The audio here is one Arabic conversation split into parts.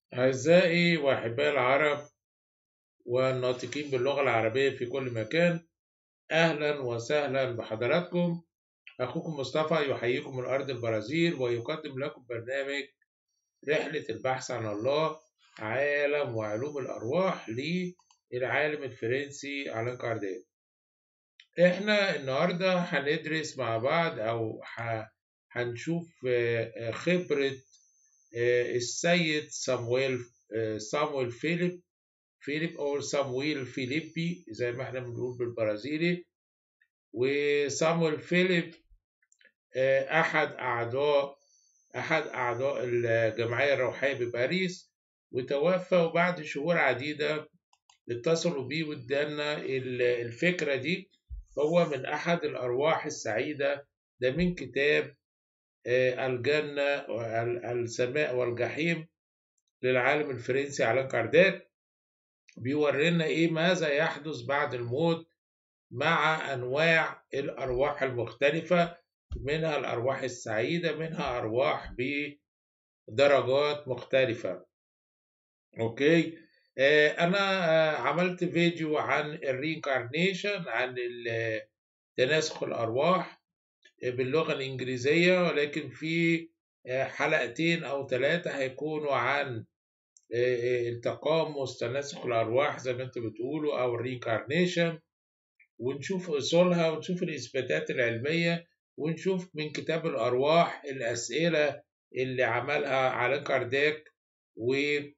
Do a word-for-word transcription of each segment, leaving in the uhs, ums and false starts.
أعزائي وأحبائي العرب والناطقين باللغة العربية في كل مكان، أهلا وسهلا بحضراتكم. أخوكم مصطفى يحييكم من أرض البرازيل ويقدم لكم برنامج رحلة البحث عن الله، عالم وعلوم الأرواح للعالم الفرنسي ألان كارديك. إحنا النهاردة هندرس مع بعض أو هنشوف خبرة السيد صامويل صامويل فيليب فيليب أو صامويل فيليبي زي ما احنا بنقول بالبرازيلي. وصامويل فيليب أحد أعضاء أحد أعضاء الجمعية الروحية بباريس، وتوفى. وبعد شهور عديدة اتصلوا بيه وادانا الفكرة دي. هو من أحد الأرواح السعيدة، ده من كتاب الجنة والسماء والجحيم للعالم الفرنسي ألان كارديك. بيورينا إيه ماذا يحدث بعد الموت مع أنواع الأرواح المختلفة، منها الأرواح السعيدة، منها أرواح بدرجات مختلفة. أوكي. آه أنا آه عملت فيديو عن الرينكارنيشن، عن تناسخ الأرواح باللغة الإنجليزية، ولكن في آه حلقتين أو ثلاثة هيكونوا عن التقامص، تناسخ الأرواح زي ما انتم بتقولوا، أو الرينكارنيشن، ونشوف أصولها ونشوف الإثباتات العلمية، ونشوف من كتاب الأرواح الأسئلة اللي عملها ألان كارديك و...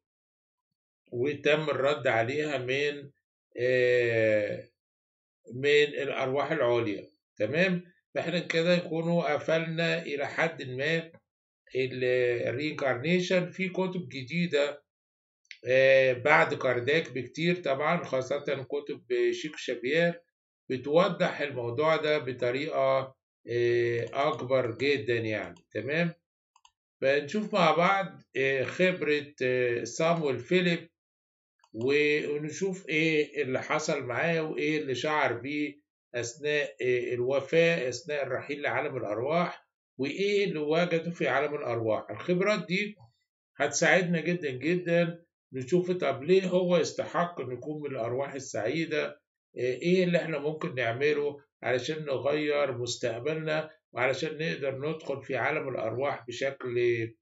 وتم الرد عليها من آه من الأرواح العليا. تمام. فإحنا كده نكونوا قفلنا إلى حد ما الرينكارنيشن. في كتب جديدة بعد كارداك بكتير طبعا، خاصة كتب شيك شابير بتوضح الموضوع ده بطريقة أكبر جدا يعني. تمام. فنشوف مع بعض خبرة صامويل فيليب، ونشوف إيه اللي حصل معاه وإيه اللي شعر بيه أثناء الوفاة، أثناء الرحيل لعالم الأرواح، وإيه اللي وجده في عالم الأرواح. الخبرات دي هتساعدنا جدا جدا نشوف طب ليه هو يستحق انه يكون من الارواح السعيده، ايه اللي احنا ممكن نعمله علشان نغير مستقبلنا، وعلشان نقدر ندخل في عالم الارواح بشكل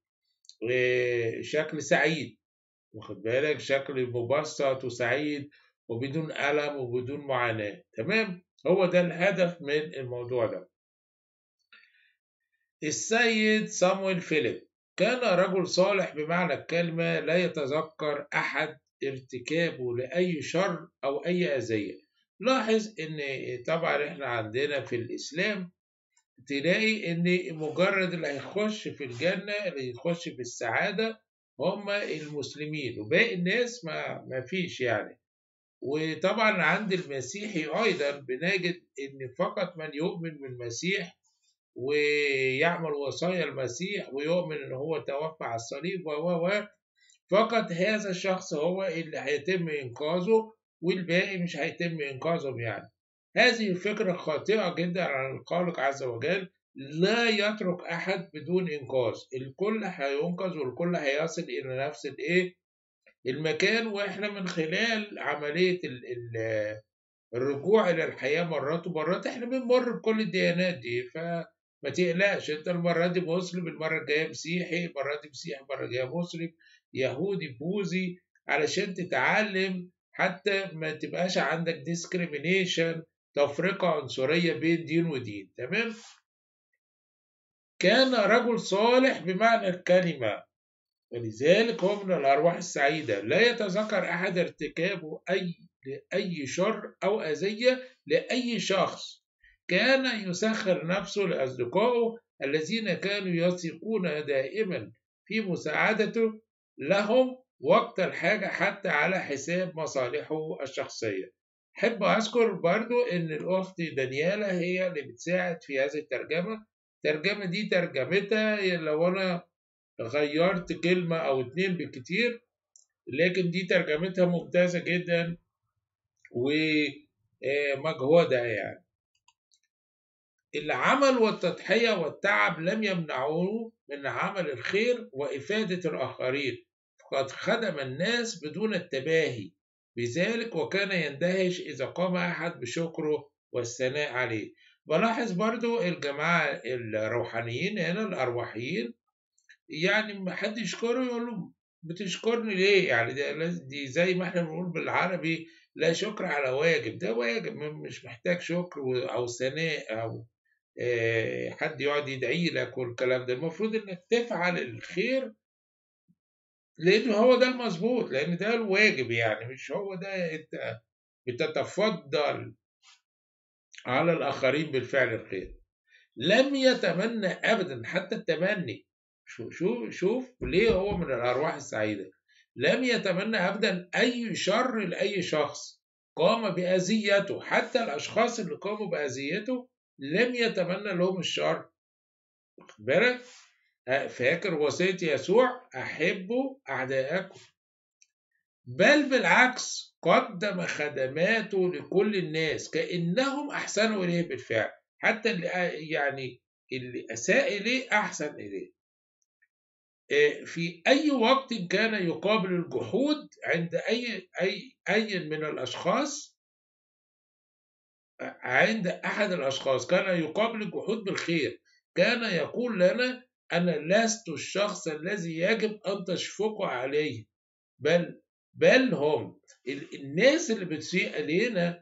شكل سعيد، واخد بالك، شكل مبسط وسعيد وبدون ألم وبدون معاناة. تمام. هو ده الهدف من الموضوع ده. السيد صامويل فيليب كان رجل صالح بمعنى الكلمة، لا يتذكر أحد ارتكابه لأي شر أو أي أذية. لاحظ إن طبعا إحنا عندنا في الإسلام تلاقي إن مجرد اللي هيخش في الجنة، اللي يخش في السعادة، هم المسلمين، وباقي الناس ما ما فيش يعني. وطبعا عند المسيحي أيضا بنجد إن فقط من يؤمن بالمسيح ويعمل وصايا المسيح ويؤمن ان هو توفى على الصليب و و فقط هذا الشخص هو اللي هيتم انقاذه، والباقي مش هيتم انقاذهم يعني. هذه الفكرة خاطئة جدا عن الخالق عز وجل، لا يترك احد بدون انقاذ، الكل هينقذ والكل هيصل الى نفس الايه المكان. واحنا من خلال عملية ال ال الرجوع إلى الحياة مرات ومرات احنا بنمر بكل الديانات دي، فما تقلقش. انت المرة دي مسلم، المرة الجاية مسيحي، المرة دي مسيحي، المرة الجاية مسلم، يهودي، بوذي، علشان تتعلم حتى ما تبقاش عندك ديسكريمينيشن، تفرقة عنصرية بين دين ودين. تمام. كان رجل صالح بمعنى الكلمة، ولذلك هو من الأرواح السعيدة، لا يتذكر أحد ارتكابه أي لأي شر أو أذية لأي شخص. كان يسخر نفسه لأصدقائه الذين كانوا يثقون دائما في مساعدته لهم وقت الحاجة، حتى على حساب مصالحه الشخصية. أحب أذكر برضو إن الأخت دانيالا هي اللي بتساعد في هذه الترجمة. الترجمة دي ترجمتها لو أنا غيرت كلمة أو اتنين بالكتير، لكن دي ترجمتها ممتازة جدا ومجهودة يعني. العمل والتضحية والتعب لم يمنعوه من عمل الخير وإفادة الآخرين. قد خدم الناس بدون التباهي بذلك، وكان يندهش إذا قام أحد بشكره والثناء عليه. بلاحظ برضو الجماعة الروحانيين هنا الأرواحيين، يعني ما حد يشكره يقول له بتشكرني ليه؟ يعني دي زي ما احنا بنقول بالعربي لا شكر على واجب، ده واجب مش محتاج شكر أو ثناء أو حد يقعد يدعي لك والكلام ده. المفروض انك تفعل الخير لأنه هو ده المظبوط، لأن ده الواجب، يعني مش هو ده أنت بتتفضل على الآخرين بالفعل الخير. لم يتمنى أبدا، حتى التمني شوف شوف شوف ليه هو من الأرواح السعيدة، لم يتمنى أبدا أي شر لأي شخص قام بأذيته، حتى الأشخاص اللي قاموا بأذيته لم يتمنى لهم الشر. بالك فاكر وصية يسوع أحبوا أعداءكم، بل بالعكس قدم خدماته لكل الناس كأنهم أحسنوا إليه بالفعل، حتى اللي يعني اللي أساء إليه أحسن إليه. في أي وقت كان يقابل الجحود عند أي أي أي من الأشخاص، عند أحد الأشخاص كان يقابل الجحود بالخير، كان يقول لنا أنا لست الشخص الذي يجب أن تشفقوا عليه، بل بل هم الناس اللي بتسيء إلينا،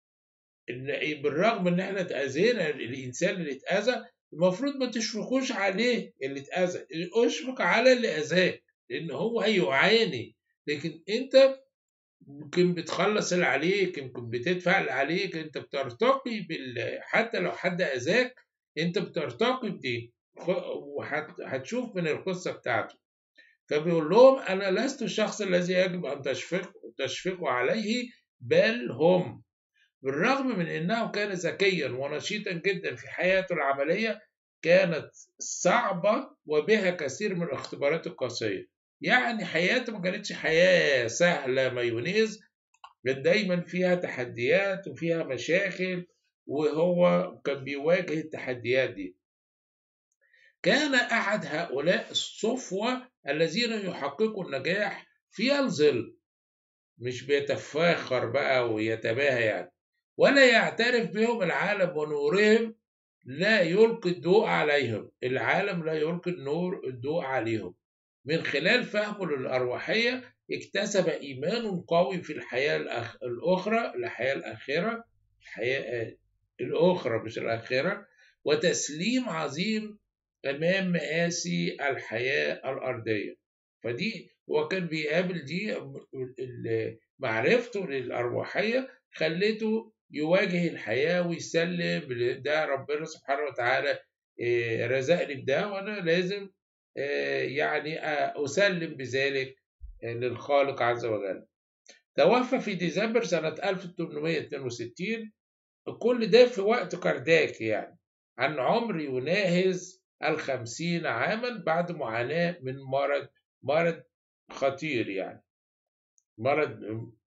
بالرغم ان احنا اتأذينا، الانسان اللي اتأذى المفروض ما تشفقوش عليه اللي اتأذى، اشفق على اللي أذاك لان هو هيعاني، لكن انت ممكن بتخلص اللي عليك، يمكن بتدفع اللي عليك، انت بترتقي بال... حتى لو حد أذاك انت بترتقي بدي، وهتشوف من القصة بتاعته. فبيقول لهم أنا لست الشخص الذي يجب أن تشفقوا تشفقوا عليه، بل هم. بالرغم من أنه كان ذكيا ونشيطا جدا في حياته العملية، كانت صعبة وبها كثير من الاختبارات القاسية. يعني حياته ما كانتش حياة سهلة مايونيز، كانت دايما فيها تحديات وفيها مشاكل، وهو كان بيواجه التحديات دي. كان أحد هؤلاء الصفوة الذين يحققوا النجاح في الظل، مش بيتفاخر بقى ويتباهى يعني، ولا يعترف بهم العالم ونورهم لا يلقي الضوء عليهم، العالم لا يلقي النور الضوء عليهم. من خلال فهمه للأرواحية اكتسب إيمان قوي في الحياة الأخرى، الحياة الآخرة، الحياة الأخرى مش الآخرة، وتسليم عظيم أمام مآسي الحياة الأرضية. فدي هو كان بيقابل دي، معرفته للأرواحية خلته يواجه الحياة ويسلم ده ربنا سبحانه وتعالى رزقني بده، وأنا لازم يعني أسلم بذلك للخالق عز وجل. توفى في ديسمبر سنة ألف وثمانمائة واثنين وستين، كل ده في وقت كارداك، يعني عن عمر يناهز الخمسين عاما، بعد معاناة من مرض مرض خطير، يعني مرض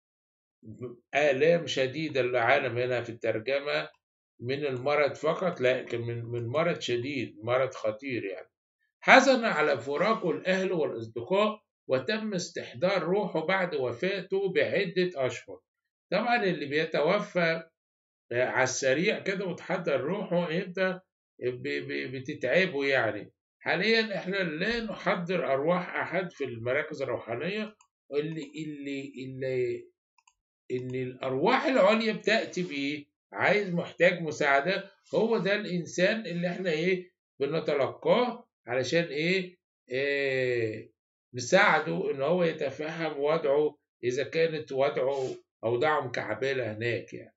آلام شديدة العالم هنا في الترجمة من المرض فقط، لكن من من مرض شديد، مرض خطير يعني. حزن على فراقه الأهل والأصدقاء، وتم استحضار روحه بعد وفاته بعدة أشهر. طبعا اللي بيتوفى على السريع كده وتحضر روحه انت بتتعبه يعني. حاليا احنا لا نحضر أرواح أحد في المراكز الروحانية، اللي اللي اللي إن الأرواح العليا بتأتي بيه عايز محتاج مساعدة، هو ده الإنسان اللي إحنا إيه بنتلقاه علشان إيه, إيه نساعده إن هو يتفهم وضعه إذا كانت وضعه أوضاعه مكعبلة هناك يعني.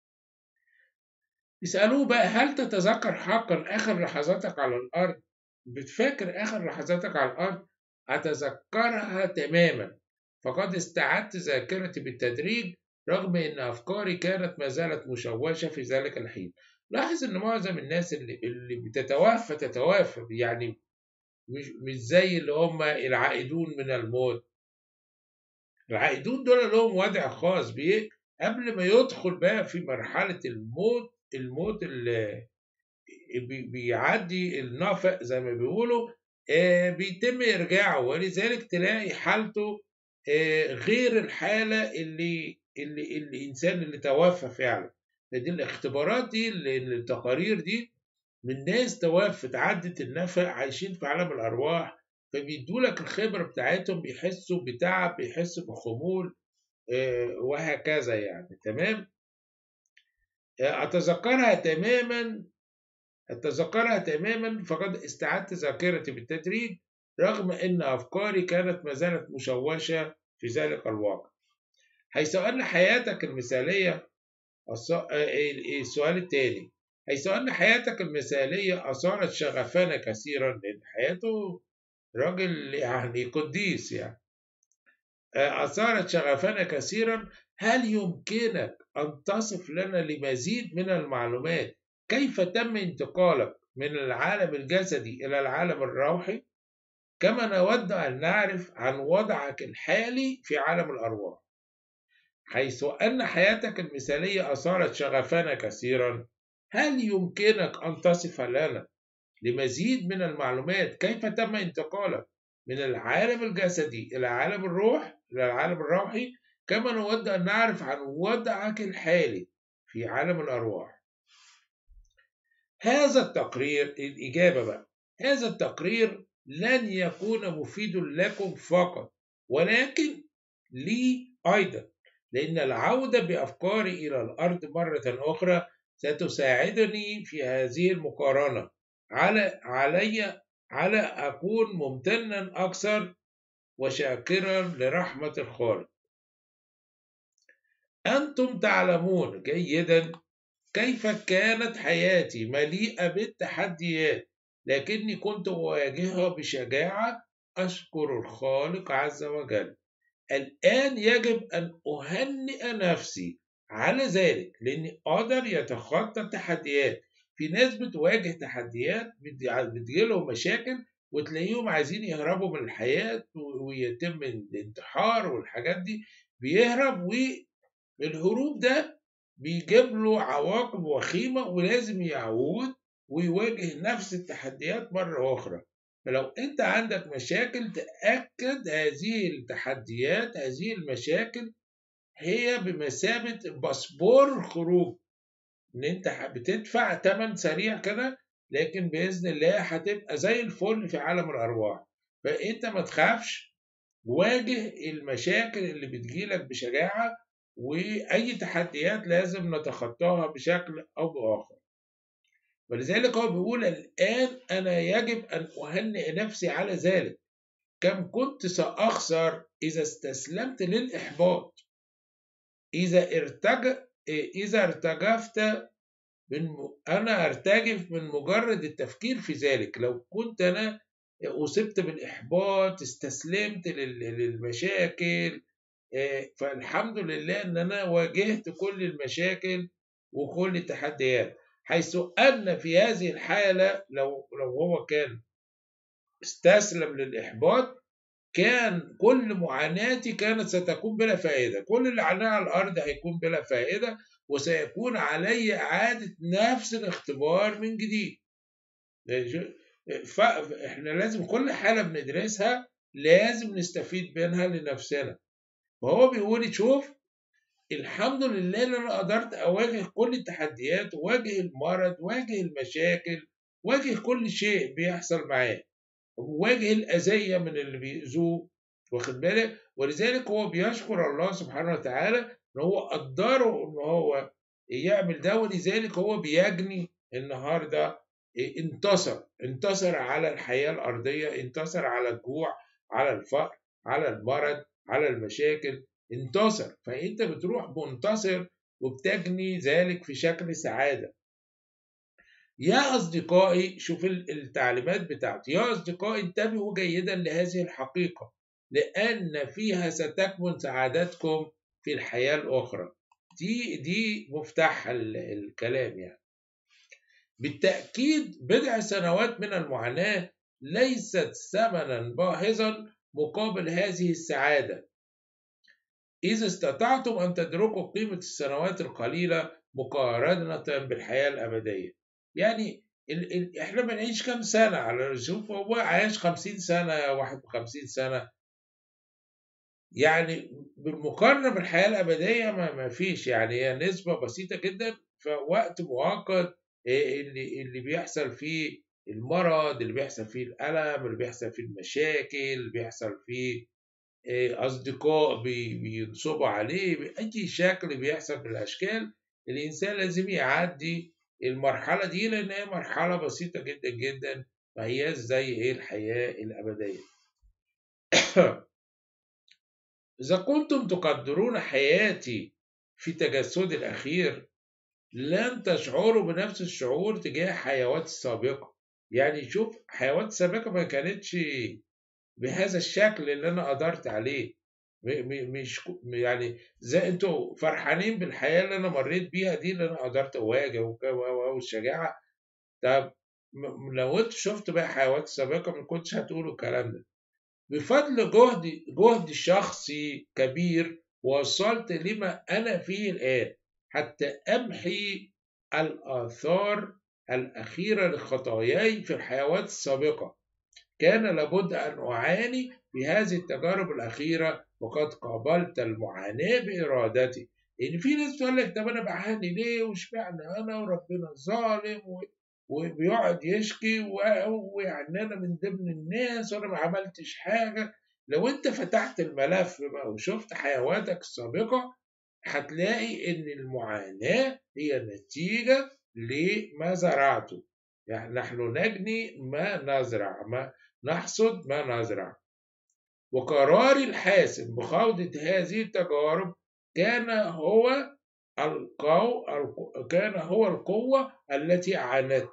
يسألوه بقى هل تتذكر حقا آخر لحظاتك على الأرض؟ بتفكر آخر لحظاتك على الأرض؟ أتذكرها تماما، فقد استعدت ذاكرتي بالتدريج رغم أن أفكاري كانت ما زالت مشوشة في ذلك الحين. لاحظ أن معظم الناس اللي, اللي بتتوفى تتوفى يعني مش, مش زي اللي هم العائدون من الموت. العائدون دول لهم وضع خاص بيه قبل ما يدخل بقى في مرحلة الموت، الموت اللي بيعدي النفق زي ما بيقولوا، آه، بيتم إرجاعه، ولذلك تلاقي حالته آه، غير الحالة اللي اللي الإنسان اللي توفى فعلا. فدي الاختبارات دي اللي- التقارير دي من ناس توفت عدت النفق عايشين في عالم الأرواح، فبيدوا لك الخبرة بتاعتهم، بيحسوا بتعب، بيحسوا بخمول آه، وهكذا يعني. تمام. آه، أتذكرها تماما أتذكرها تماما فقد استعدت ذاكرتي بالتدريج، رغم أن أفكاري كانت ما زالت مشوشة في ذلك الواقع. حيث أن حياتك المثالية الص- آه، آه، السؤال التالي، حيث أن حياتك المثالية أثارت شغفنا كثيرا، لأن حياته راجل يعني قديس يعني، آه، أثارت شغفنا كثيرا. هل يمكنك أن تصف لنا لمزيد من المعلومات كيف تم انتقالك من العالم الجسدي إلى العالم الروحي؟ كما نود أن نعرف عن وضعك الحالي في عالم الأرواح. حيث أن حياتك المثالية أثارت شغفنا كثيرا، هل يمكنك أن تصف لنا لمزيد من المعلومات كيف تم انتقالك من العالم الجسدي إلى عالم الروح إلى العالم الروحي، كما نود أن نعرف عن وضعك الحالي في عالم الأرواح؟ هذا التقرير، الإجابة بقى، هذا التقرير لن يكون مفيد لكم فقط، ولكن لي أيضا، لأن العودة بأفكاري إلى الأرض مرة أخرى ستساعدني في هذه المقارنة. على علي على أكون ممتنا أكثر وشاكرا لرحمة الخالق. أنتم تعلمون جيدا كيف كانت حياتي مليئة بالتحديات، لكني كنت أواجهها بشجاعة. أشكر الخالق عز وجل. الآن يجب أن أهنئ نفسي على ذلك، لأني أقدر يتخطى التحديات. في ناس بتواجه تحديات بتجيلهم مشاكل وتلاقيهم عايزين يهربوا من الحياة ويتم الانتحار والحاجات دي، بيهرب، والهروب ده بيجيب له عواقب وخيمة، ولازم يعود ويواجه نفس التحديات مرة أخرى. فلو أنت عندك مشاكل، تأكد هذه التحديات، هذه المشاكل هي بمثابة باسبور خروج، إن أنت بتدفع تمن سريع كده، لكن بإذن الله هتبقى زي الفل في عالم الأرواح. فأنت ما تخافش، واجه المشاكل اللي بتجيلك بشجاعة، وأي تحديات لازم نتخطاها بشكل أو بآخر. ولذلك هو بيقول الآن أنا يجب أن أهنئ نفسي على ذلك. كم كنت سأخسر إذا استسلمت للإحباط، إذا ارتج إذا ارتجفت من أنا أرتجف من مجرد التفكير في ذلك. لو كنت أنا أصبت بالإحباط، استسلمت للمشاكل، فالحمد لله إن أنا واجهت كل المشاكل وكل التحديات. حيث أن في هذه الحالة لو لو هو كان استسلم للإحباط، كان كل معاناتي كانت ستكون بلا فائدة، كل اللي علينا على الأرض هيكون بلا فائدة، وسيكون علي إعادة نفس الاختبار من جديد. فإحنا لازم كل حالة بندرسها لازم نستفيد منها لنفسنا. فهو بيقول شوف، الحمد لله ان انا قدرت اواجه كل التحديات، واجه المرض، واجه المشاكل، واجه كل شيء بيحصل معاه، واجه الاذيه من اللي بيأذوه، واخد بالك. ولذلك هو بيشكر الله سبحانه وتعالى ان هو قدره ان هو يعمل ده، ولذلك هو بيجني النهارده. انتصر انتصر على الحياه الارضيه، انتصر على الجوع، على الفقر، على المرض، على المشاكل، انتصر. فانت بتروح منتصر وبتجني ذلك في شكل سعادة. يا أصدقائي، شوف التعليمات بتاعتي، يا أصدقائي انتبهوا جيدا لهذه الحقيقة، لأن فيها ستكمن سعادتكم في الحياة الأخرى. دي دي مفتاح الكلام يعني. بالتأكيد بضع سنوات من المعاناة ليست ثمنا باهظا مقابل هذه السعادة، إذا استطعتم أن تدركوا قيمة السنوات القليلة مقارنة بالحياة الأبدية. يعني ال ال إحنا بنعيش كام سنة؟ على شوف هو عايش خمسين سنة، واحد وخمسين سنة، يعني بالمقارنة بالحياة الأبدية ما ما فيش، يعني هي نسبة بسيطة جدا. فوقت مؤقت إيه اللي اللي بيحصل فيه المرض، اللي بيحصل فيه الألم، اللي بيحصل فيه المشاكل، اللي بيحصل فيه إيه أصدقاء بي- بينصبوا عليه بأي شكل بيحصل من الأشكال. الإنسان لازم يعدي المرحلة دي، لأن هي مرحلة بسيطة جدا جدا، ما هياش زي إيه الحياة الأبدية. إذا كنتم تقدرون حياتي في تجسدي الأخير، لن تشعروا بنفس الشعور تجاه حيوات السابقة. يعني شوف، حيوات السابقة ما كانتش بهذا الشكل اللي أنا قدرت عليه. م- م- مش ك- يعني زي انتوا فرحانين بالحياة اللي أنا مريت بيها دي، اللي أنا قدرت أواجه وك- و- و- والشجاعة. طب م- لو انتوا شفتوا بقى حيوات سابقة ما كنتش هتقولوا الكلام ده. بفضل جهد جهد شخصي كبير وصلت لما أنا فيه الآن، حتى أمحي الآثار الأخيرة لخطاياي في الحيوات السابقة. كان لابد أن أعاني في هذه التجارب الأخيرة، وقد قابلت المعاناة بإرادتي. إن في ناس تقول لك طب أنا بعاني ليه، واشمعنى أنا، وربنا ظالم و- وبيقعد يشكي و- ويعني أنا من ضمن الناس وأنا ما عملتش حاجة. لو أنت فتحت الملف بقى وشفت حيواتك السابقة، هتلاقي إن المعاناة هي نتيجة لما زرعته. يعني نحن نجني ما نزرع، ما نحصد ما نزرع. وقراري الحاسم بخوضة هذه التجارب كان هو القو... الق- كان هو القوة التي أعانت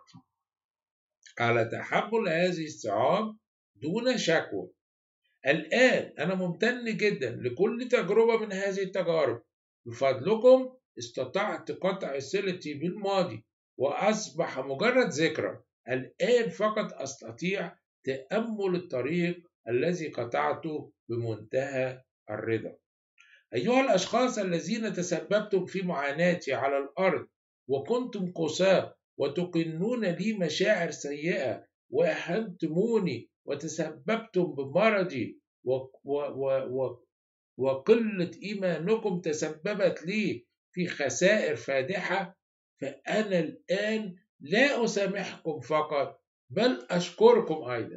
على تحمل هذه الصعاب دون شكوى. الآن أنا ممتن جدا لكل تجربة من هذه التجارب. بفضلكم استطعت قطع صلتي بالماضي وأصبح مجرد ذكرى. الآن فقط أستطيع تأمل الطريق الذي قطعته بمنتهى الرضا. أيها الأشخاص الذين تسببتم في معاناتي على الأرض، وكنتم قساة وتكنون لي مشاعر سيئة، وأهنتموني وتسببتم بمرضي و و و و وقلة إيمانكم تسببت لي في خسائر فادحة، فأنا الآن لا أسامحكم فقط، بل أشكركم أيضا.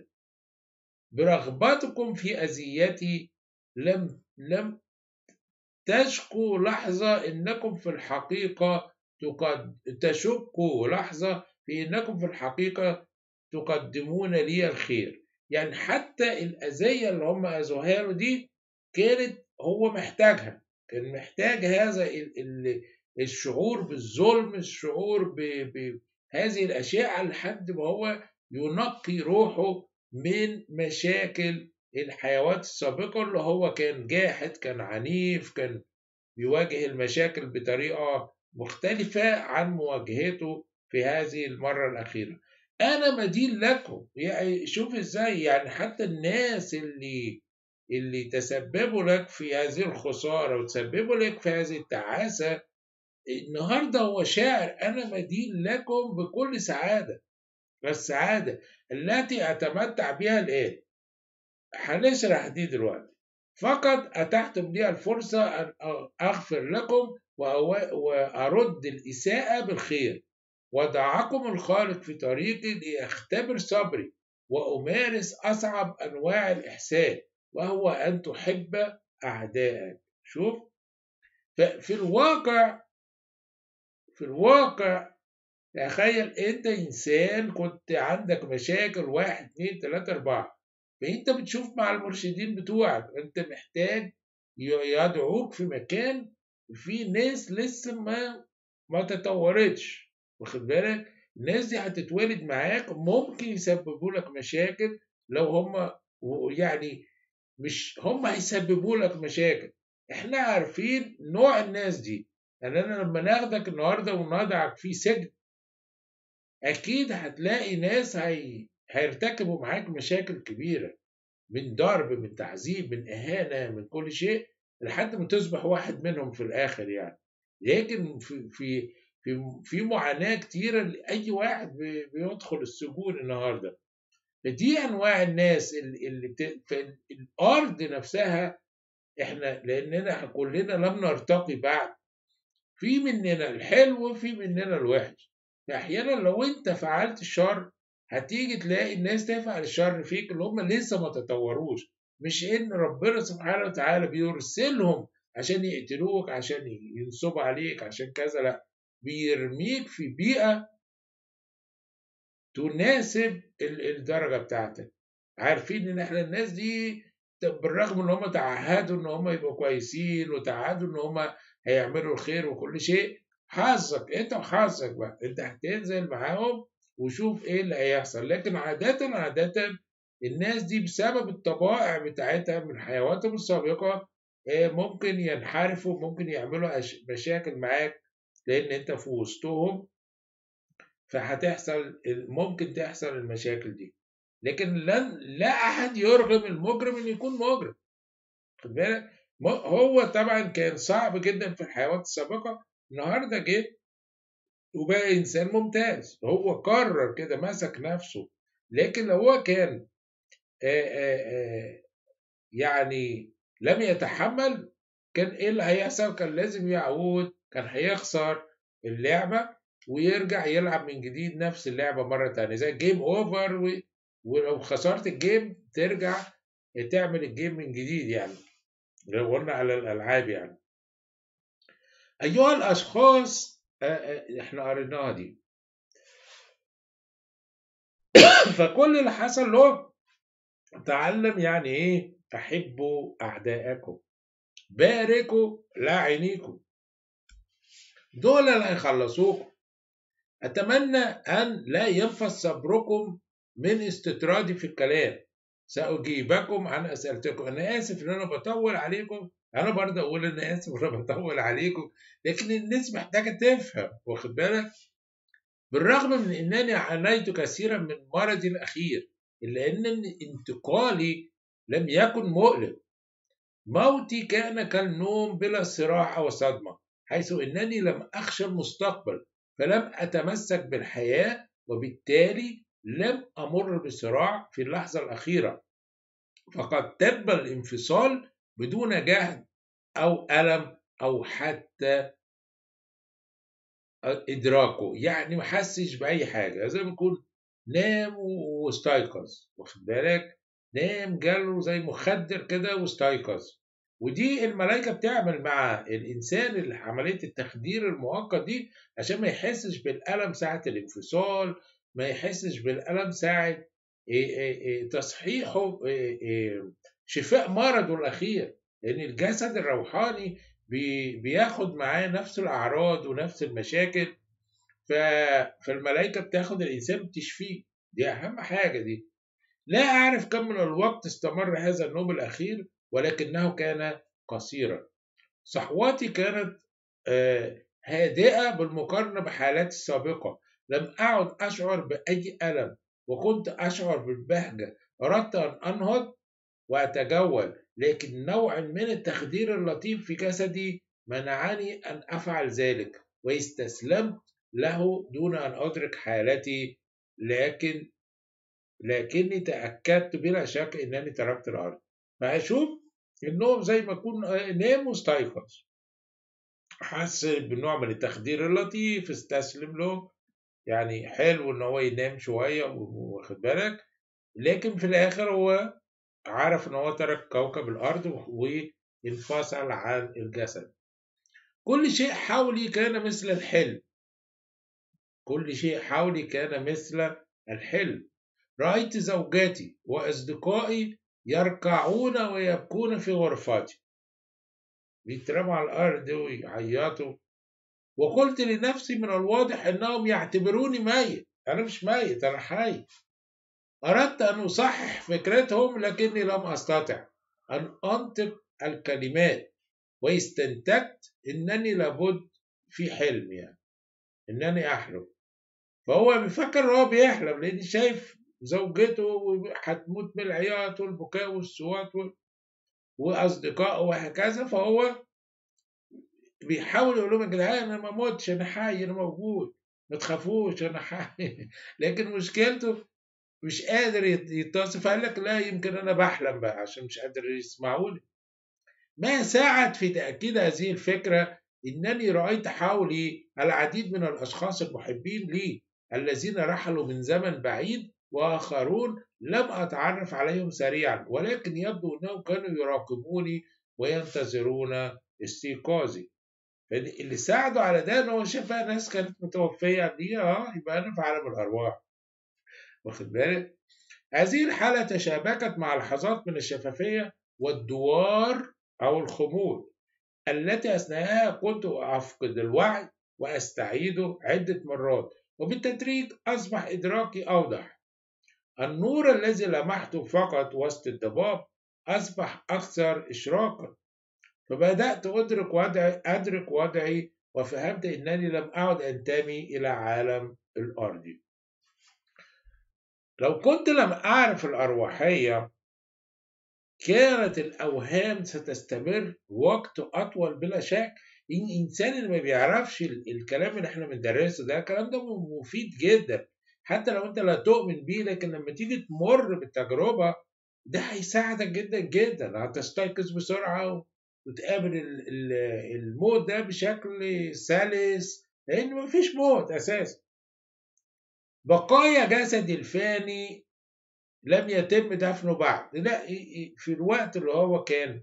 برغبتكم في أذيتي لم لم تشكوا لحظة إنكم في الحقيقة تقد... تشكوا لحظة في إنكم في الحقيقة تقدمون لي الخير. يعني حتى الأذية اللي هم أذوها له دي كانت هو محتاجها، كان محتاج هذا ال... ال... الشعور بالظلم، الشعور ب... بهذه الأشياء لحد ما هو ينقي روحه من مشاكل الحيوات السابقة، اللي هو كان جاحد، كان عنيف، كان بيواجه المشاكل بطريقة مختلفة عن مواجهته في هذه المرة الأخيرة. أنا مدين لكم. يعني شوف إزاي، يعني حتى الناس اللي اللي تسببوا لك في هذه الخسارة وتسببوا لك في هذه التعاسة، النهاردة هو شاعر أنا مدين لكم بكل سعادة، السعادة التي أتمتع بها الآن. هنشرح دي دلوقتي. فقط أتحتم لي الفرصة أن أغفر لكم وأرد الإساءة بالخير، ودعكم الخالق في طريقي ليختبر صبري وأمارس أصعب أنواع الإحسان، وهو أن تحب أعدائك. شوف، في الواقع في الواقع تخيل أنت إنسان كنت عندك مشاكل واحد اتنين تلاتة أربعة، فأنت بتشوف مع المرشدين بتوعك أنت محتاج يدعوك في مكان في ناس لسه ما ما تطورتش. واخد بالك؟ الناس دي هتتولد معاك، ممكن يسببوا لك مشاكل. لو هم يعني مش هم هيسببوا لك مشاكل، احنا عارفين نوع الناس دي. يعني انا لما ناخدك النهارده ونضعك في سجن، اكيد هتلاقي ناس هي... هيرتكبوا معاك مشاكل كبيره، من ضرب، من تعذيب، من اهانه، من كل شيء، لحد ما تصبح واحد منهم في الاخر يعني. لكن في في في في معاناة كتيرة لأي واحد بيدخل السجون النهاردة. فدي أنواع الناس اللي, اللي بت... في الأرض نفسها، إحنا لأننا كلنا لم نرتقي بعد، في مننا الحلو وفي مننا الوحش. فأحيانا لو أنت فعلت الشر هتيجي تلاقي الناس تفعل الشر فيك اللي هم لسه ما تطوروش. مش إن ربنا سبحانه وتعالى بيرسلهم عشان يقتلوك، عشان ينصبوا عليك، عشان كذا، لا، بيرميك في بيئة تناسب الدرجة بتاعتك. عارفين إن إحنا الناس دي بالرغم إن هم تعهدوا إن هم يبقوا كويسين وتعهدوا إن هم هيعملوا الخير وكل شيء، حظك أنت وحظك بقى، أنت هتنزل معاهم وشوف إيه اللي هيحصل. لكن عادة عادة الناس دي بسبب الطبائع بتاعتها من حيواتهم السابقة ممكن ينحرفوا، ممكن يعملوا مشاكل معاك لأن أنت في وسطهم، فهتحصل ممكن تحصل المشاكل دي. لكن لن لا أحد يرغم المجرم إن يكون مجرم. خد بالك، هو طبعا كان صعب جدا في الحيوانات السابقة، النهارده جه وبقى إنسان ممتاز، هو قرر كده، مسك نفسه. لكن لو هو كان آآ آآ يعني لم يتحمل، كان إيه اللي هيحصل؟ كان لازم يعود، كان هيخسر اللعبة ويرجع يلعب من جديد نفس اللعبة مرة تانية زي جيم أوفر، و... ولو خسرت الجيم ترجع تعمل الجيم من جديد. يعني لو قلنا على الألعاب، يعني أيها الأشخاص إحنا قريناها دي. فكل اللي حصل له تعلم يعني إيه؟ أحبوا أعداءكم، باركوا لاعنيكم، دول اللي هيخلصوكم. أتمنى أن لا ينفذ صبركم من استطرادي في الكلام، سأجيبكم عن أسئلتكم. أنا آسف إن أنا بطول عليكم، أنا برضه أقول أنا آسف إن أنا بطول عليكم، لكن الناس محتاجة تفهم، واخد بالك؟ بالرغم من أنني عانيت كثيرا من مرضي الأخير إلا أن انتقالي لم يكن مؤلم. موتي كان كالنوم بلا صراع أو صدمة، حيث أنني لم أخشى المستقبل فلم أتمسك بالحياة، وبالتالي لم أمر بصراع في اللحظة الأخيرة، فقد تم الانفصال بدون جهد أو ألم أو حتى إدراكه. يعني ما حسش بأي حاجة، زي ما يكون نام واستيقظ، واخد بالك؟ نام جاله زي مخدر كده واستيقظ. ودي الملائكة بتعمل مع الإنسان اللي عملية التخدير المؤقت دي عشان ما يحسش بالألم ساعة الانفصال، ما يحسش بالألم ساعة تصحيحه، شفاء مرضه الأخير، لأن الجسد الروحاني بياخد معاه نفس الأعراض ونفس المشاكل. فالملائكة بتاخد الإنسان بتشفيه، دي أهم حاجة دي. لا أعرف كم من الوقت استمر هذا النوم الأخير، ولكنه كان قصيرا. صحوتي كانت هادئة بالمقارنة بحالاتي السابقة، لم أعد أشعر بأي ألم، وكنت أشعر بالبهجة. أردت أن أنهض وأتجول، لكن نوع من التخدير اللطيف في جسدي منعني أن أفعل ذلك، واستسلمت له دون أن أدرك حالتي. لكن لكني تأكدت بلا شك أنني تركت الأرض. فأشوف النوم زي ما يكون نام واستيقظ، حس بنوع من التخدير اللطيف، استسلم له. يعني حلو ان هو ينام شوية، واخد بالك، لكن في الاخر هو عارف ان هو ترك كوكب الارض وانفصل عن الجسد. كل شيء حولي كان مثل الحلم، كل شيء حولي كان مثل الحلم. رأيت زوجاتي وأصدقائي يركعون ويبكون في غرفاتي، بيترموا على الأرض ويعيطوا. وقلت لنفسي من الواضح أنهم يعتبروني ميت. أنا مش ميت، أنا حي. أردت أن أصحح فكرتهم لكني لم أستطع أن أنطق الكلمات، واستنتجت أنني لابد في حلم، يعني أنني أحلم. فهو بيفكر إن هو بيحلم لأن شايف زوجته هتموت من العياط والبكاء والصوات وأصدقائه وهكذا، فهو بيحاول يقول لهم يا جدعان انا ما موتش، انا حي، انا موجود، ما تخافوش انا حي. لكن مشكلته مش قادر يتصل، فقال لك لا يمكن انا بحلم بقى عشان مش قادر يسمعوني. ما ساعد في تأكيد هذه الفكرة إنني رأيت حولي العديد من الأشخاص المحبين لي الذين رحلوا من زمن بعيد، وآخرون لم أتعرف عليهم سريعا، ولكن يبدو أنهم كانوا يراقبوني وينتظرون استيقاظي. اللي ساعدوا على ده ان هو شاف بقى ناس كانت متوفيه دي، اه يبقى انا في عالم الارواح، واخد بالك. هذه الحاله تشابكت مع لحظات من الشفافيه والدوار او الخمول التي اثناءها كنت افقد الوعي واستعيده عده مرات، وبالتدريج اصبح ادراكي اوضح. النور الذي لمحته فقط وسط الضباب اصبح اكثر اشراقا، فبدأت أدرك وضعي أدرك وضعي وفهمت أنني لم أعد أنتمي إلى عالم الأرض. لو كنت لم أعرف الأرواحية كانت الأوهام ستستمر وقت أطول بلا شك. الإنسان اللي ما بيعرفش الكلام اللي احنا بندرسه ده، الكلام ده مفيد جدا حتى لو أنت لا تؤمن بيه، لكن لما تيجي تمر بالتجربة ده هيساعدك جدا جدا، هتستيقظ بسرعة وتقابل الموت ده بشكل سلس، لأن مفيش موت أساسا. بقايا جسدي الفاني لم يتم دفنه بعد، لا في الوقت اللي هو كان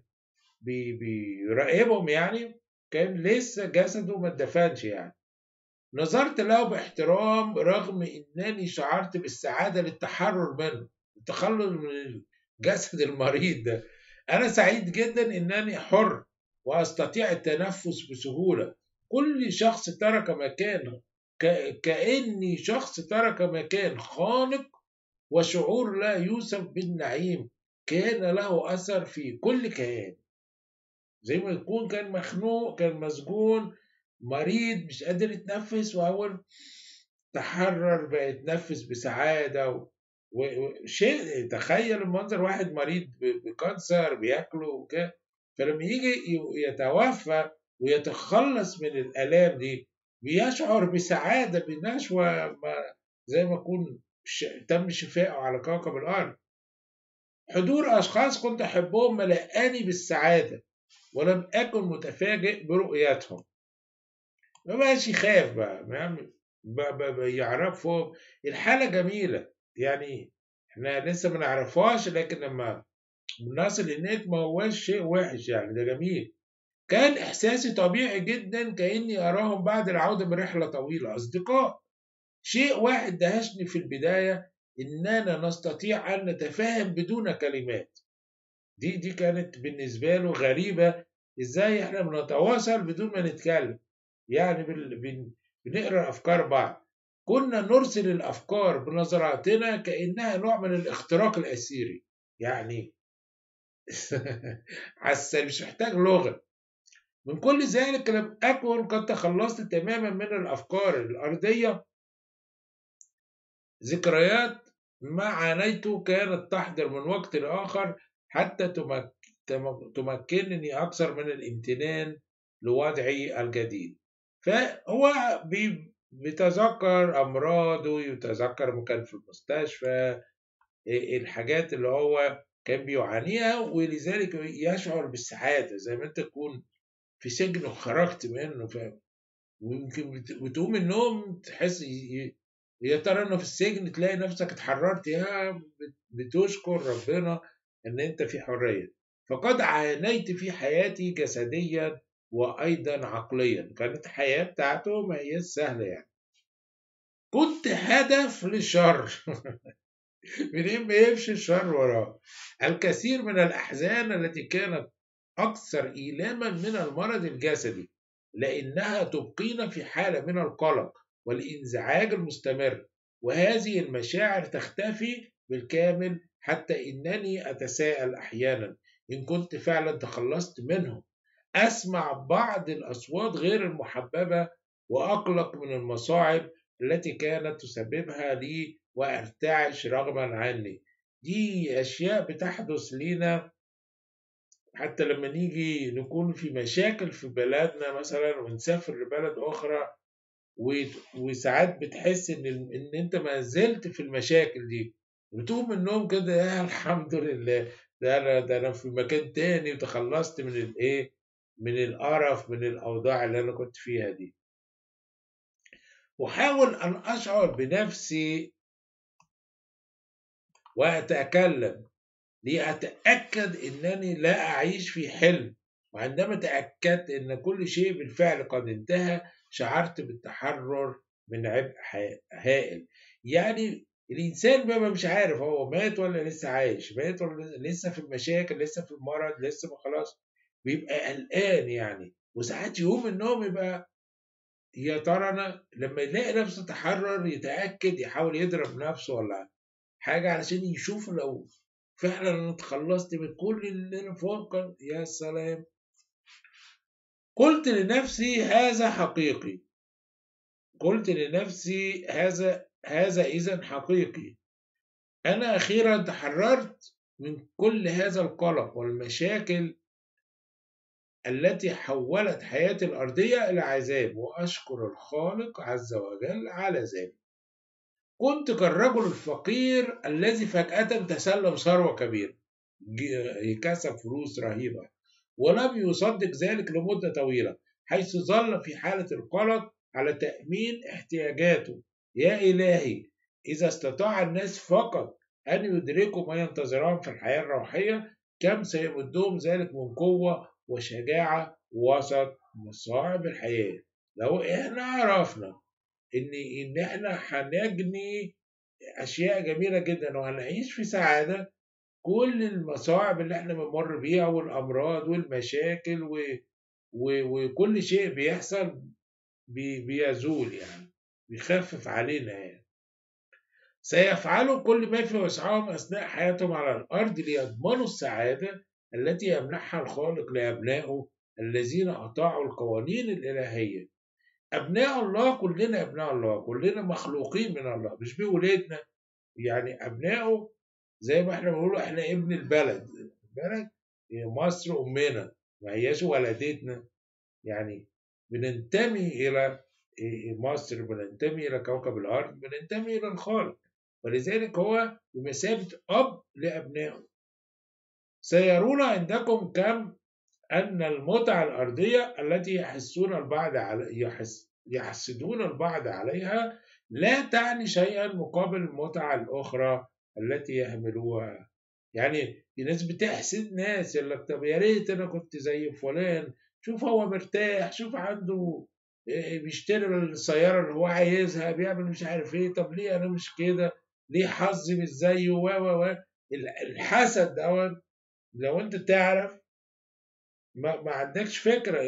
بيراقبهم يعني كان لسه جسده ما اتدفنش يعني. نظرت له باحترام رغم انني شعرت بالسعاده للتحرر منه، التخلص من الجسد المريض ده. انا سعيد جدا انني حر واستطيع التنفس بسهوله. كل شخص ترك مكان كأني شخص ترك مكان خانق وشعور لا يوصف بالنعيم كان له أثر في كل كيان. زي ما يكون كان مخنوق، كان مسجون، مريض مش قادر يتنفس، وأول تحرر بقى يتنفس بسعادة. وشيء تخيل المنظر، واحد مريض بكانسر بياكله وكده، فلما يجي يتوفى ويتخلص من الآلام دي بيشعر بسعادة بنشوة زي ما يكون تم شفائه على كوكب الأرض. حضور أشخاص كنت أحبهم ملأني بالسعادة، ولم أكن متفاجئ برؤيتهم. ما بقاش يخاف بقى، يعرفهم. الحالة جميلة يعني، احنا لسه ما نعرفهاش، لكن لما بنصل هناك ما هوش شيء وحش يعني، ده جميل. كان إحساسي طبيعي جدا، كأني أراهم بعد العودة من رحلة طويلة، أصدقاء. شيء واحد دهشني في البداية، إننا نستطيع أن نتفاهم بدون كلمات. دي دي كانت بالنسبة له غريبة، إزاي إحنا بنتواصل بدون ما نتكلم، يعني بن بنقرأ أفكار بعض. كنا نرسل الأفكار بنظراتنا كأنها نوع من الاختراق الأسيري يعني. عسل مش محتاج لغة. من كل ذلك لم أكن قد تخلصت تماما من الأفكار الأرضية. ذكريات ما عانيته كانت تحضر من وقت لآخر حتى تمكنني أكثر من الامتنان لوضعي الجديد. فهو بيتذكر أمراضه، يتذكر مكان في المستشفى، الحاجات اللي هو كان بيعانيها، ولذلك يشعر بالسعادة زي ما أنت تكون في سجن وخرجت منه. ويمكن بتقوم من النوم تحس يا ترى انه في السجن، تلاقي نفسك اتحررت، يا بتشكر ربنا ان انت في حرية. فقد عانيت في حياتي جسديا وايضا عقليا، كانت الحياة بتاعته ما هي سهلة يعني. كنت هدف للشر. منين بيمشي الشر وراه. الكثير من الأحزان التي كانت أكثر إيلاما من المرض الجسدي، لأنها تبقينا في حالة من القلق والانزعاج المستمر، وهذه المشاعر تختفي بالكامل حتى إنني أتساءل أحيانا إن كنت فعلا تخلصت منهم. أسمع بعض الأصوات غير المحببة وأقلق من المصاعب التي كانت تسببها لي وأرتعش رغما عني. دي أشياء بتحدث لنا حتى لما نيجي نكون في مشاكل في بلدنا مثلا ونسافر لبلد أخرى، وساعات بتحس إن إن أنت ما زلت في المشاكل دي، بتقوم من النوم كده يا الحمد لله، ده أنا ده أنا في مكان تاني وتخلصت من الإيه، من القرف، من الأوضاع اللي أنا كنت فيها دي. وحاول أن أشعر بنفسي وأتكلم لأتأكد أنني لا أعيش في حلم، وعندما تأكدت أن كل شيء بالفعل قد انتهى شعرت بالتحرر من عبء هائل. يعني الإنسان بقى مش عارف هو مات ولا لسه عايش، مات ولا لسه في المشاكل، لسه في المرض، لسه ما خلاص، بيبقى قلقان يعني. وساعات يقوم من النوم يبقى يا ترى أنا لما يلاقي نفسه تحرر يتأكد، يحاول يضرب نفسه ولا حاجة علشان يشوف لو فعلا انا اتخلصت من كل اللي انا فوق. يا سلام، قلت لنفسي هذا حقيقي، قلت لنفسي هذا هذا اذا حقيقي، انا اخيرا تحررت من كل هذا القلق والمشاكل التي حولت حياتي الارضيه الى عذاب، واشكر الخالق عز وجل على ذلك. كنت كالرجل الفقير الذي فجأة تسلم ثروة كبيرة، كسب فلوس رهيبة، ولم يصدق ذلك لمدة طويلة، حيث ظل في حالة القلق على تأمين احتياجاته. يا إلهي، إذا استطاع الناس فقط أن يدركوا ما ينتظرون في الحياة الروحية، كم سيمدهم ذلك من قوة وشجاعة وسط مصاعب الحياة. لو إحنا عرفنا إن إن إحنا هنجني أشياء جميلة جدا وهنعيش في سعادة، كل المصاعب اللي احنا بنمر بيها والأمراض والمشاكل و... و... وكل شيء بيحصل بي... بيزول، يعني بيخفف علينا يعني. سيفعلوا كل ما في وسعهم أثناء حياتهم على الأرض ليضمنوا السعادة التي يمنحها الخالق لأبنائه الذين أطاعوا القوانين الإلهية. أبناء الله، كلنا أبناء الله، كلنا مخلوقين من الله، مش بولادنا يعني أبنائه. زي ما احنا بنقول احنا ابن البلد، البلد هي مصر أمنا، ما هياش ولدتنا يعني. بننتمي إلى مصر، بننتمي إلى كوكب الأرض، بننتمي إلى الخالق، ولذلك هو بمثابة أب لأبنائه. سيرون عندكم كم أن المتعة الأرضية التي يحسون البعض على يحس يحسدون البعض عليها لا تعني شيئا مقابل المتعة الأخرى التي يحملوها. يعني في ناس بتحسد ناس، يقول لك طب يا ريت أنا كنت زي فلان، شوف هو مرتاح، شوف عنده بيشتري السيارة اللي هو عايزها، بيعمل مش عارف إيه، طب ليه أنا مش كده؟ ليه حظي مش زيه؟ و و و الحسد ده، لو أنت تعرف ما, ما عندكش فكرة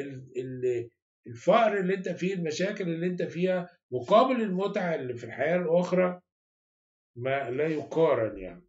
الفقر اللي انت فيه، المشاكل اللي انت فيها مقابل المتعة اللي في الحياة الأخرى ما لا يقارن يعني.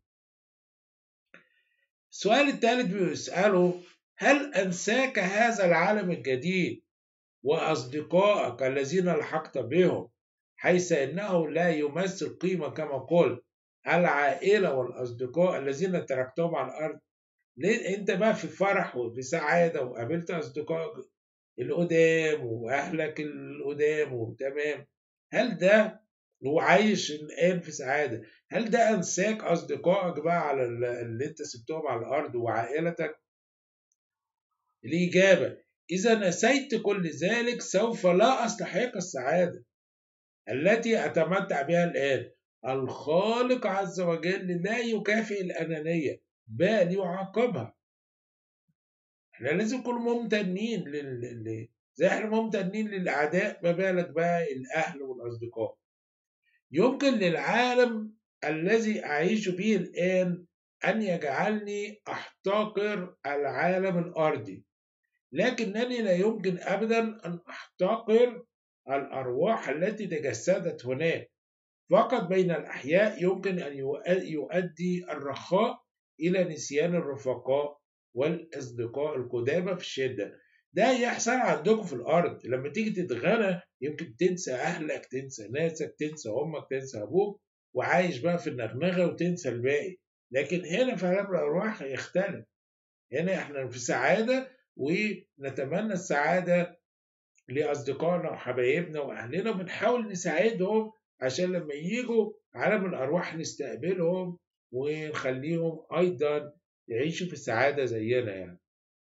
السؤال الثالث بيسأله: هل أنساك هذا العالم الجديد وأصدقائك الذين لحقت بهم، حيث أنه لا يمثل قيمة كما قلت العائلة والأصدقاء الذين تركتهم على الأرض؟ ليه انت بقى في فرح وفي سعادة وقابلت أصدقائك القدام وأهلك القدام وتمام، هل ده وعايش الآن في سعادة، هل ده أنساك أصدقائك بقى على اللي أنت سبتهم على الأرض وعائلتك؟ الإجابة: إذا نسيت كل ذلك سوف لا أستحق السعادة التي أتمتع بها الآن. الخالق عز وجل لا يكافئ الأنانية بل يعاقبها. احنا لازم نكون ممتنين لل... زي احنا ممتنين للأعداء، ما بالك بقى الأهل والأصدقاء. يمكن للعالم الذي أعيش به الآن أن يجعلني أحتقر العالم الأرضي، لكنني لا يمكن أبدا أن أحتقر الأرواح التي تجسدت هناك. فقط بين الأحياء يمكن أن يؤدي الرخاء إلى نسيان الرفقاء والأصدقاء القدامى في الشدة. ده يحصل عندكم في الأرض، لما تيجي تتغنى يمكن تنسى أهلك، تنسى ناسك، تنسى أمك، تنسى أبوك، وعايش بقى في النغنغة وتنسى الباقي. لكن هنا في عالم الأرواح يختلف، هنا احنا في سعادة، ونتمنى السعادة لأصدقائنا وحبايبنا وأهلنا، وبنحاول نساعدهم عشان لما يجوا عالم الأرواح نستقبلهم ونخليهم أيضا يعيشوا في السعادة زينا يعني.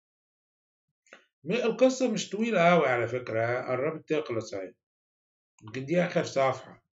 القصة مش طويلة أوي على فكرة، قربت تخلص أهي، يمكن دي آخر صفحة.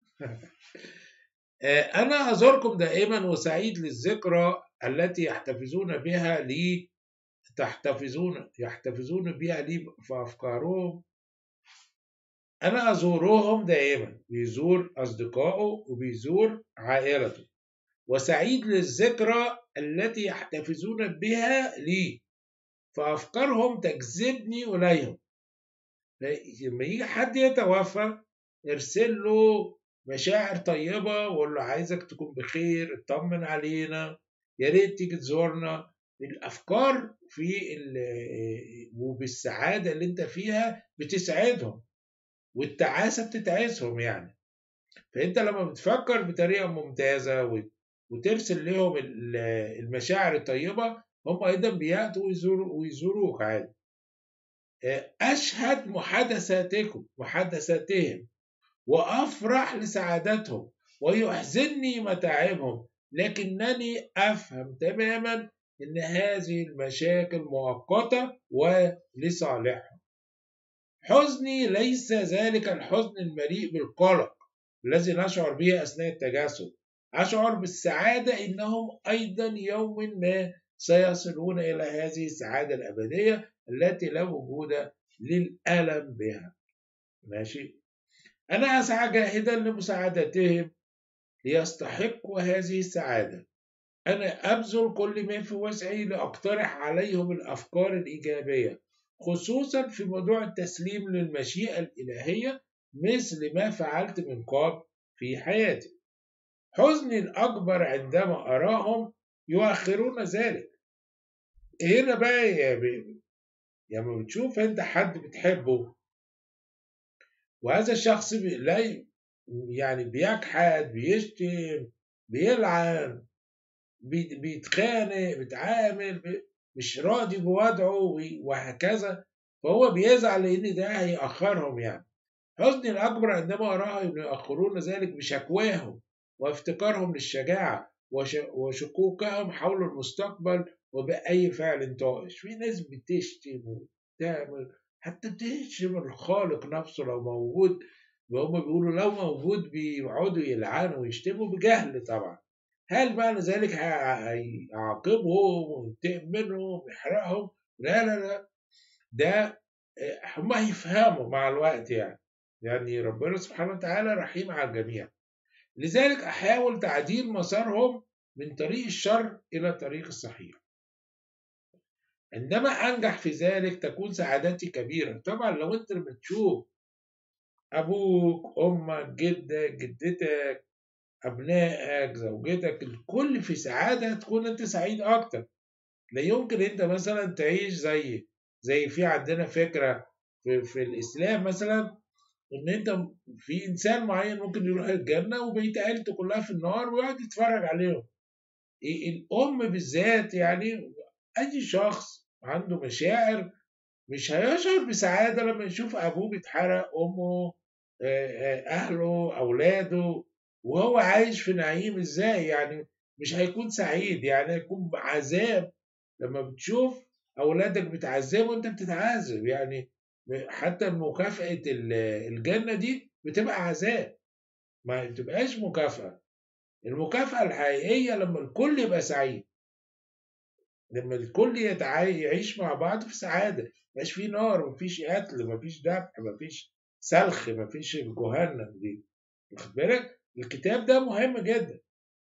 أنا أزوركم دائما وسعيد للذكرى التي يحتفظون بها لي تحتفظون يحتفظون بها لي في أفكارهم. أنا أزورهم دائما، بيزور أصدقائه وبيزور عائلته، وسعيد للذكرى التي يحتفظون بها لي فأفكارهم تجذبني إليهم. لما يجي حد يتوفى ارسل له مشاعر طيبة وقول له عايزك تكون بخير، اطمن علينا، يا ريت تيجي تزورنا. الأفكار في وبالسعادة اللي انت فيها بتسعدهم، والتعاسة بتتعسهم يعني. فانت لما بتفكر بطريقة ممتازة وترسل لهم المشاعر الطيبة، هم ايضا بيأتوا ويزوروا ويزوروك عادي. أشهد محادثاتكم محادثاتهم وأفرح لسعادتهم ويحزنني متاعبهم، لكنني أفهم تماما أن هذه المشاكل مؤقتة ولصالحهم. حزني ليس ذلك الحزن المليء بالقلق الذي نشعر به أثناء التجسد. أشعر بالسعادة إنهم أيضا يوم ما سيصلون إلى هذه السعادة الأبدية التي لا وجود للألم بها. ماشي. أنا أسعى جاهدا لمساعدتهم ليستحقوا هذه السعادة. أنا أبذل كل ما في وسعي لأقترح عليهم الأفكار الإيجابية، خصوصا في موضوع التسليم للمشيئة الإلهية، مثل ما فعلت من قبل في حياتي. حزني الأكبر عندما أراهم يؤخرون ذلك. هنا بقى يا بي. لما بتشوف أنت حد بتحبه وهذا الشخص لا يعني بيجحد، بيشتم، بيلعن، بيتخانق، بيتعامل، مش راضي بوضعه وهكذا، فهو بيزعل لأن ده هيأخرهم يعني. حزني الأكبر عندما أراهم يؤخرون ذلك بشكواهم وافتكارهم للشجاعة وشكوكهم حول المستقبل وبأي فعل طائش. في ناس بتشتم وتعمل، حتى بتشتم الخالق نفسه لو موجود، وهم بيقولوا لو موجود بيقعدوا يلعنوا ويشتموا بجهل طبعا. هل معنى ذلك هيعاقبهم وينتقم منهم ويحرقهم؟ لا لا لا، ده هم هيفهموا مع الوقت يعني. يعني ربنا سبحانه وتعالى رحيم على الجميع. لذلك أحاول تعديل مسارهم من طريق الشر إلى طريق الصحيح. عندما أنجح في ذلك تكون سعادتي كبيرة. طبعا لو أنت بتشوف أبوك، أمك، جدك، جدتك، أبنائك، زوجتك، الكل في سعادة، تكون أنت سعيد أكتر. لا يمكن أنت مثلا تعيش زي زي في عندنا فكرة في, في الإسلام مثلا إن أنت في إنسان معين ممكن يروح الجنة وبقيت عيلته كلها في النار ويقعد يتفرج عليهم. الأم بالذات يعني، أي شخص عنده مشاعر مش هيشعر بسعادة لما يشوف أبوه بيتحرق، أمه، أهله، أولاده، وهو عايش في نعيم. إزاي يعني؟ مش هيكون سعيد يعني، هيكون عذاب لما بتشوف أولادك بتعذبوا وأنت بتتعذب يعني. حتى مكافأة الجنة دي بتبقى عذاب، ما بتبقاش مكافأة. المكافأة الحقيقية لما الكل يبقى سعيد، لما الكل يعيش مع بعض في سعادة، مفيش فيه نار، مفيش قتل، مفيش ذبح، مفيش سلخ، مفيش جهنم دي. واخد بالك؟ الكتاب ده مهم جدا.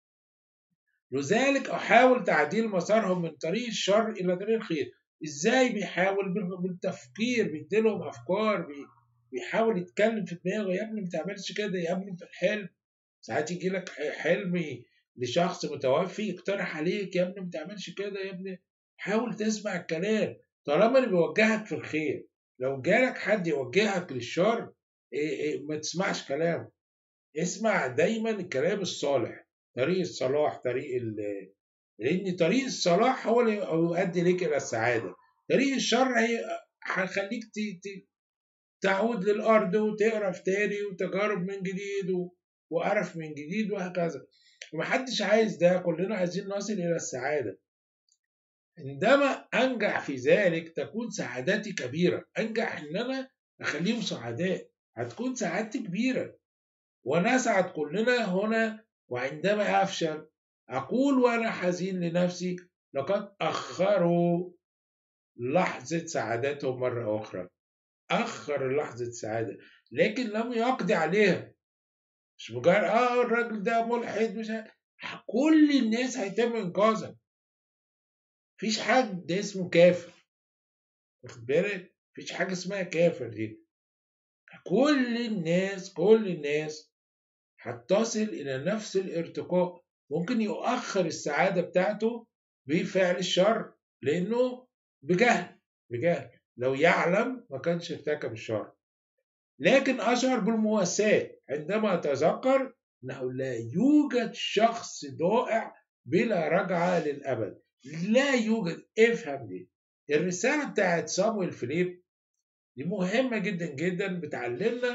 لذلك أحاول تعديل مسارهم من طريق الشر إلى طريق الخير. إزاي؟ بيحاول بالتفكير، بيديلهم أفكار، بيحاول يتكلم في دماغه، يا ابني ما تعملش كده، يا ابني في الحلم ساعات يجي لك حلم لشخص متوفي يقترح عليك، يا ابني ما تعملش كده، يا ابني حاول تسمع الكلام طالما اللي بيوجهك في الخير. لو جالك حد يوجهك للشر إيه إيه ما تسمعش كلامه، اسمع دايما الكلام الصالح، طريق الصلاح، طريق لأن طريق الصلاح هو اللي يؤدي لك إلى السعادة. طريق الشر هي هيخليك تعود للأرض وتقرف تاني وتجارب من جديد وقرف من جديد وهكذا. ومحدش عايز ده، كلنا عايزين نصل إلى السعادة. عندما أنجح في ذلك تكون سعادتي كبيرة. أنجح إن أنا أخليهم سعداء، هتكون سعادتي كبيرة ونسعد كلنا هنا. وعندما أفشل أقول وأنا حزين لنفسي لقد أخروا لحظة سعادتهم مرة أخرى. أخر لحظة سعادة لكن لم يقضي عليها. مش مجرد آه الراجل ده ملحد، مش ه... كل الناس هيتم إنقاذها. مفيش حد اسمه كافر، واخد بالك؟ مفيش حاجة اسمها كافر دي. كل الناس كل الناس هتصل إلى نفس الارتقاء. ممكن يؤخر السعادة بتاعته بفعل الشر لأنه بجهل بجهل لو يعلم ما كانش ارتكب الشر. لكن أشعر بالمواساة عندما أتذكر أنه لا يوجد شخص ضائع بلا رجعة للأبد. لا يوجد. افهم دي. الرسالة بتاعت صامويل فيليب دي مهمة جدا جدا، بتعلمنا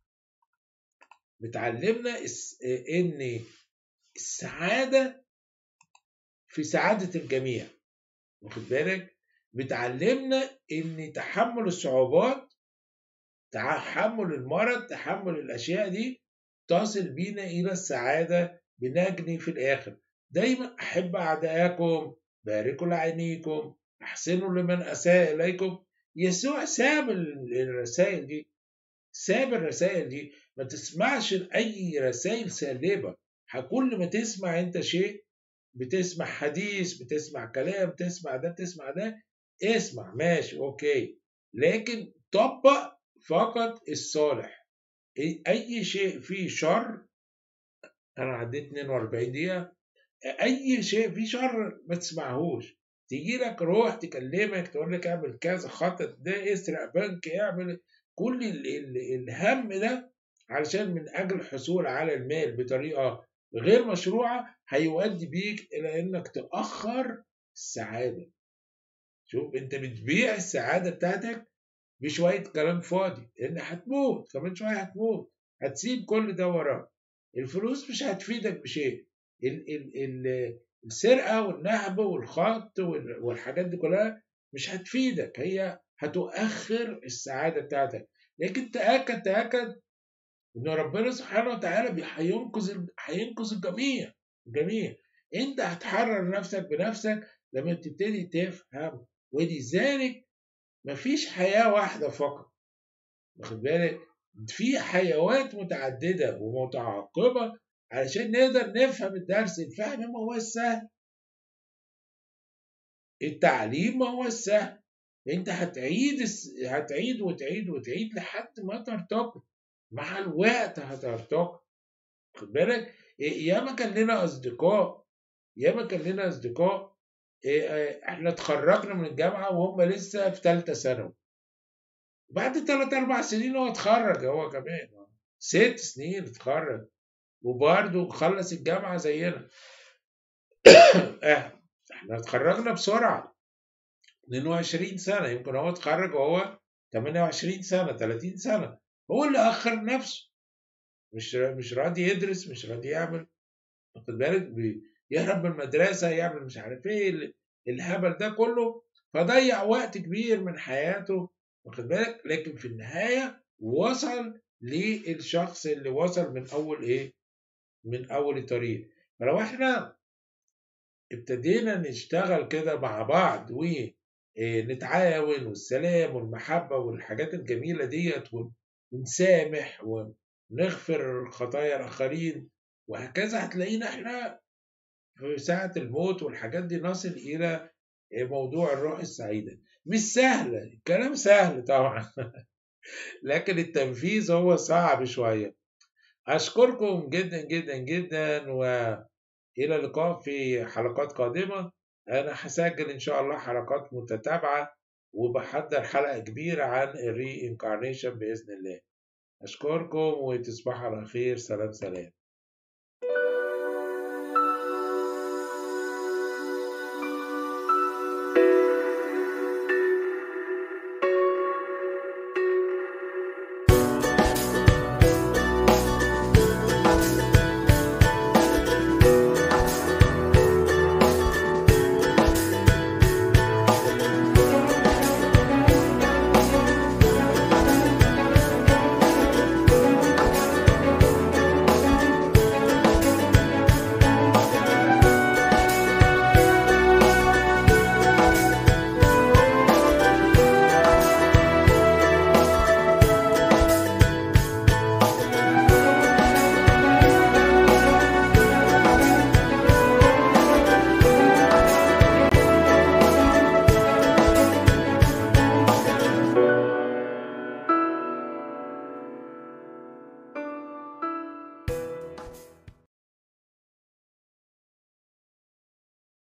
بتعلمنا إن السعادة في سعادة الجميع، واخد بالك؟ بتعلمنا إن تحمل الصعوبات، تحمل المرض، تحمل الأشياء دي تصل بينا إلى السعادة، بنجني في الآخر. دايما أحب أعدائكم، باركوا لعينيكم، أحسنوا لمن أساء إليكم. يسوع ساب الرسائل دي، ساب الرسائل دي. ما تسمعش أي رسائل سالبة. كل ما تسمع أنت شيء، بتسمع حديث، بتسمع كلام، بتسمع ده بتسمع ده، اسمع ماشي أوكي، لكن طبق فقط الصالح. أي شيء فيه شر، أنا عديت اتنين وأربعين دقيقة، أي شيء فيه شر ما تسمعهوش. تيجي لك روح تكلمك تقول لك اعمل كذا، خطط ده، اسرق بنك، اعمل كل ال ال الهم ده علشان من أجل الحصول على المال بطريقة غير مشروعة، هيؤدي بيك إلى إنك تأخر السعادة. شوف أنت بتبيع السعادة بتاعتك بشوية كلام فاضي، لأن هتموت كمان شوية، هتموت، هتسيب كل ده وراك. الفلوس مش هتفيدك بشيء. ال ال ال السرقة والنهب والخط والحاجات دي كلها مش هتفيدك، هي هتؤخر السعادة بتاعتك. لكن تأكد تأكد إن ربنا سبحانه وتعالى هينقذ هينقذ الجميع الجميع. أنت هتحرر نفسك بنفسك لما تبتدي تفهم. ولذلك مفيش حياة واحدة فقط، واخد بالك؟ في حيوات متعددة ومتعاقبة علشان نقدر نفهم الدرس. الفهم ما هو السهل، التعليم ما هو السهل. انت هتعيد هتعيد وتعيد وتعيد لحد ما ترتقي. مع الوقت هترتقي، واخد بالك؟ ياما كان لنا اصدقاء ياما كان لنا اصدقاء احنا اتخرجنا من الجامعة وهم لسه في ثالثة ثانوي. بعد ثلاث أربع سنين هو اتخرج، هو كمان ست سنين اتخرج وبرضه خلص الجامعة زينا. احنا اتخرجنا بسرعة، اتنين وعشرين سنة، يمكن هو اتخرج وهو تمانية وعشرين سنة تلاتين سنة. هو اللي أخر نفسه، مش مش راضي يدرس، مش راضي يعمل، واخد بالك؟ يهرب من المدرسة، يعمل مش عارف ايه الهبل ده كله، فضيع وقت كبير من حياته، واخد بالك؟ لكن في النهاية وصل للشخص اللي وصل من أول ايه؟ من أول الطريق. فلو احنا ابتدينا نشتغل كده مع بعض ونتعاون، والسلام والمحبة والحاجات الجميلة ديت، ونسامح ونغفر خطايا الآخرين وهكذا، هتلاقينا احنا في ساعة الموت والحاجات دي نصل إلى موضوع الروح السعيدة. مش سهلة، الكلام سهل طبعا لكن التنفيذ هو صعب شوية. أشكركم جدا جدا جدا، وإلى اللقاء في حلقات قادمة. أنا هسجل إن شاء الله حلقات متتابعة، وبحضر حلقة كبيرة عن الري انكارنيشن بإذن الله. أشكركم وتصبحوا على خير. سلام سلام.